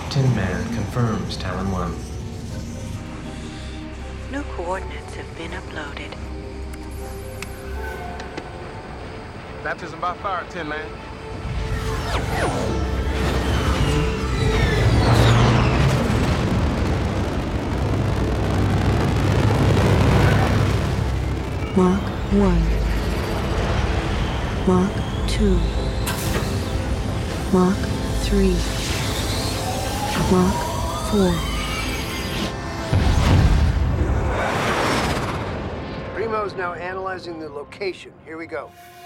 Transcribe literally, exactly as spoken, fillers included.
Tin Man confirms Talon one. New coordinates have been uploaded. Baptism by fire, Tin Man. Mach one. Mach two. Mach three. Mach four. Primo's now analyzing the location. Here we go.